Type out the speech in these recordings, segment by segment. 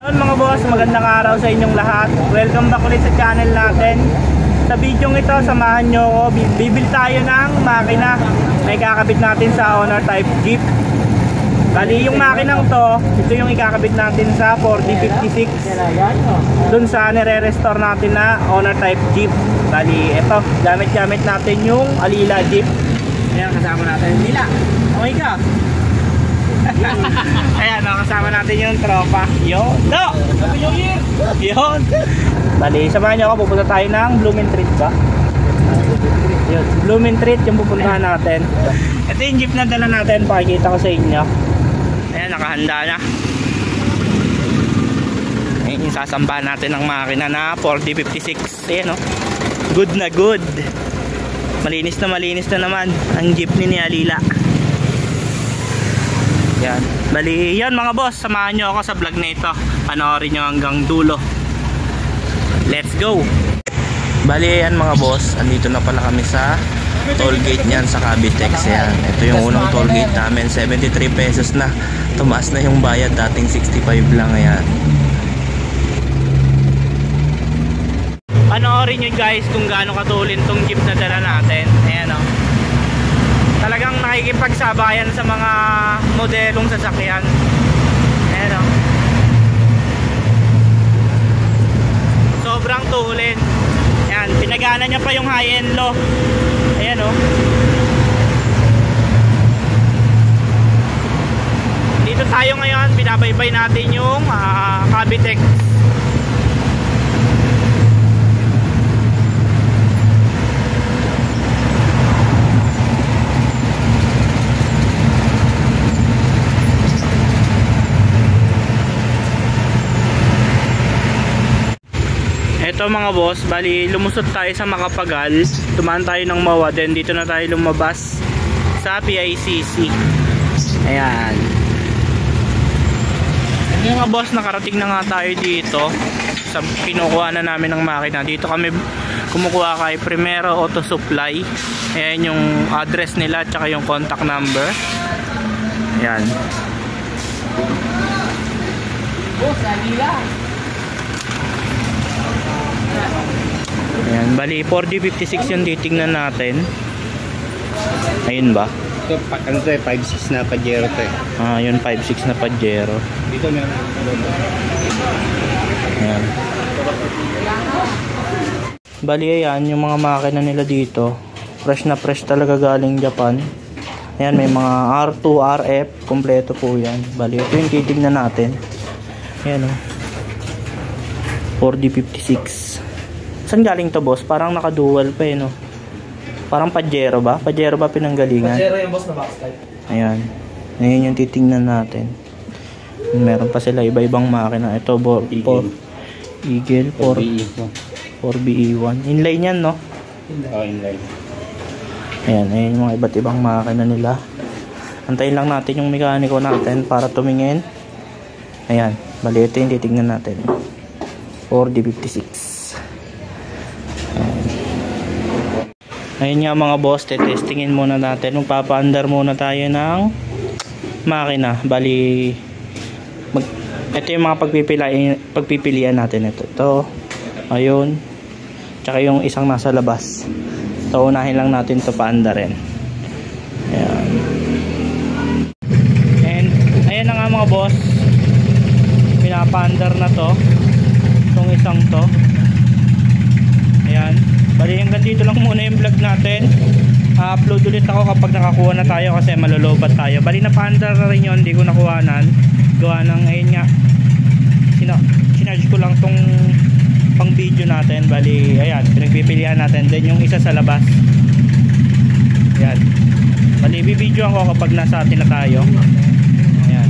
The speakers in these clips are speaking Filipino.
Mga boss, magandang araw sa inyong lahat. Welcome back ulit sa channel natin. Sa video ito, samahan nyo ako. Bibili tayo ng makina. May kakabit natin sa Honor Type Jeep. Bali yung makinang to, ito yung ikakabit natin sa 4056 dun sa nire-restore natin na Honor Type Jeep. Bali ito, gamit-gamit natin yung Alila Jeep. Ayan, kasama natin nila. Okay ka? Ayan, kasama natin yung tropa. Yun, no! Yun. Bali, samahan nyo ako, pupunta tayo ng Blumentritt ba? Yun, Blumentritt yung pupuntahan natin. Ito yung jeep na dala natin, pakikita ko sa inyo. Ayan, nakahanda na. Ayan, yung sasambahan natin ng makina na 4056. Ayan, no? Good na good. Malinis na naman ang jeepney ni Alila. Yan. Bali, yan mga boss, samahan nyo ako sa vlog na ito. Panoorin nyo hanggang dulo. Let's go! Bali, yan mga boss, andito na pala kami sa toll gate niyan sa Cavitex. Yan. Ito yung unang toll gate namin, 73 pesos na. Tumaas na yung bayad, dating 65 lang. Ayan. Panoorin nyo guys kung gaano katulin tong jeep na dala natin. Ayan o. Talagang nakikipagsabayan sa mga modelong sasakyan. Ayan o. Sobrang tulin. Ayan, pinagana niya pa yung high and low. Ayan o. Dito tayo ngayon, binabaybay natin yung Cavitex. Ito mga boss, bali lumusot tayo sa Makapagal, tumaan tayo ng Mawa, then dito na tayo lumabas sa PICC. Ayan. Mga boss, nakarating na nga tayo dito sa kinukuha na namin ng makina. Dito kami kumukuha kay Primero Auto Supply. Ayan yung address nila at saka yung contact number. Ayan. Boss, Alila. Ayan, bali 4D56 yung titignan natin. Ayun ba? Ito, ano to eh, 5.6 na Pajero to eh. Ah, yun 5.6 na Pajero. Dito meron. Ayan. Bali ayan, yung mga makina nila dito. Fresh na fresh talaga galing Japan. Ayan, may mga R2, RF. Kompleto po yan. Bali, ito yung titignan natin. Ayan o. 4D56. Saan galing to boss? Parang naka-dual pa eh no? Parang Pajero ba? Pajero ba pinanggalingan? Pajero yung boss na box type. Ayan. Ayan yung titingnan natin. Meron pa sila iba-ibang makina. Ito, Eagle 4BE1. Inline yan no? Oo, inline. Ayan, ayan yung mga iba't ibang makina nila. Antayin lang natin yung mekaniko natin para tumingin. Ayan. Bali, ito yung titingnan natin. 4D56. Ayun nga mga boss, testingin muna natin. Magpapaandar muna tayo ng makina. Bali, ito yung mga pagpipilian natin. Ito. Ayun. Tsaka yung isang nasa labas. So, unahin lang natin ito paandarin. Ayan. And, ayan na nga mga boss. Pinapaandar na to. Itong isang to. Ayan. Bali hanggang dito lang muna yung vlog natin. Upload ulit ako kapag nakakuha na tayo kasi malulobat tayo. Bali napaandar na rin yun, hindi ko nakuhanan. Gawa ng ayun nga, sinarge ko lang tong pang video natin. Bali ayan, pinagpipilian natin. Then yung isa sa labas. Ayan. Bali bibidyo ako kapag nasa atin na tayo. Ayan.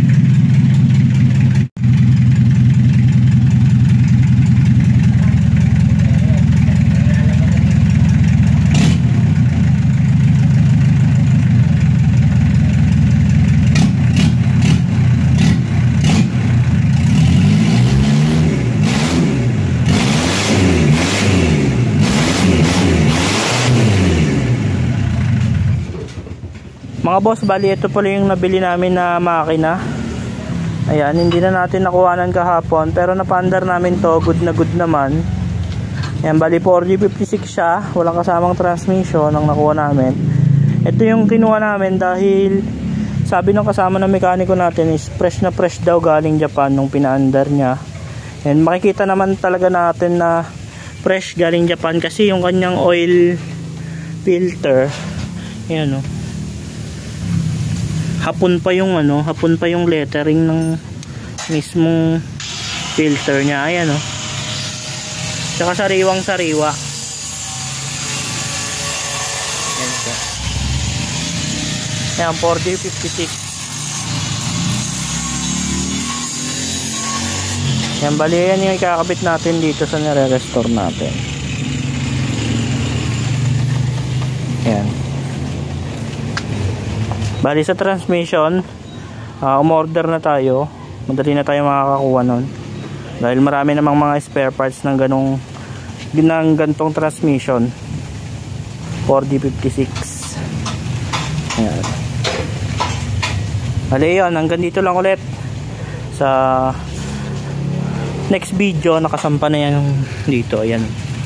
Mga boss, bali ito pala yung nabili namin na makina. Ayan, hindi na natin nakuhanan kahapon, pero napaandar namin to, good na good naman. Ayan, bali 4G56 siya, walang kasamang transmission ang nakuha namin. Ito yung kinuha namin dahil sabi ng kasama ng mekaniko natin is fresh na fresh daw galing Japan nung pinaandar niya. And makikita naman talaga natin na fresh galing Japan kasi yung kanyang oil filter, ayan o, hapon pa yung lettering ng mismong filter niya, ayan o, tsaka sariwang sariwa. Ayan, 4G56. Ayan, bali yan yung ikakabit natin dito sa nire-restore natin. Ayan. Bali sa transmission, umorder na tayo. Madali na tayo makakakuha nun. Dahil marami namang mga spare parts ng gantong transmission. 4G56. Ayan. Bali yun, hanggang dito lang ulit. Sa next video, nakasampa na yan dito. Ayan.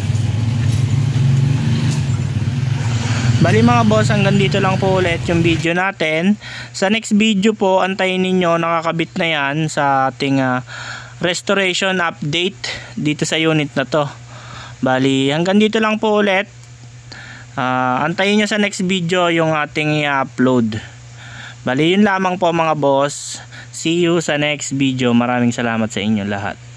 Bali mga boss, hanggang dito lang po ulit yung video natin. Sa next video po, antayin ninyo, nakakabit na yan sa ating restoration update dito sa unit na to. Bali, hanggang dito lang po ulit. Antayin nyo sa next video yung ating i-upload. Bali, yun lamang po mga boss. See you sa next video. Maraming salamat sa inyo lahat.